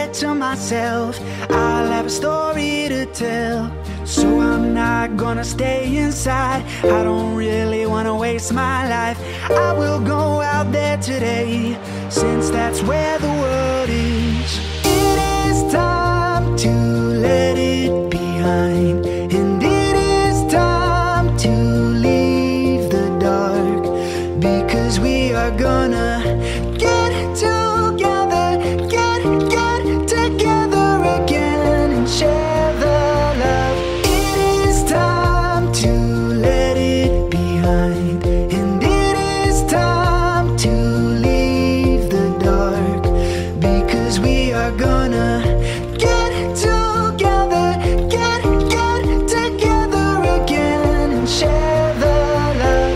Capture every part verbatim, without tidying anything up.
said to myself, I'll have a story to tell. So I'm not gonna stay inside. I don't really wanna waste my life. I will go out there today, since that's where the world is. It is time to let it behind, and it is time to leave the dark, because we are gonna get together, get, get together again and share the love. It is time to let it behind, and it is time to leave the dark, because we are gonna get together, get, get together again and share the love.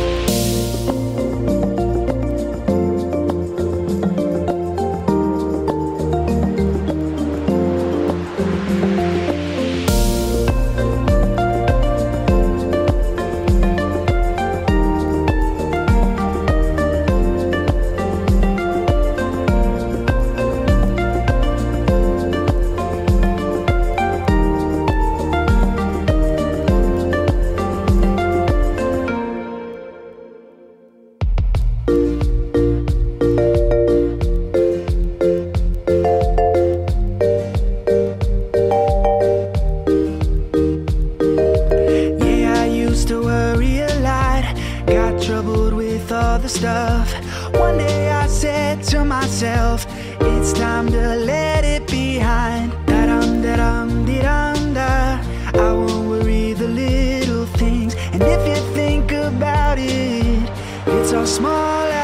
Troubled with all the stuff. One day I said to myself, it's time to let it behind. Da-dum, da-dum, dee-dum, da. I won't worry the little things, and if you think about it, it's all small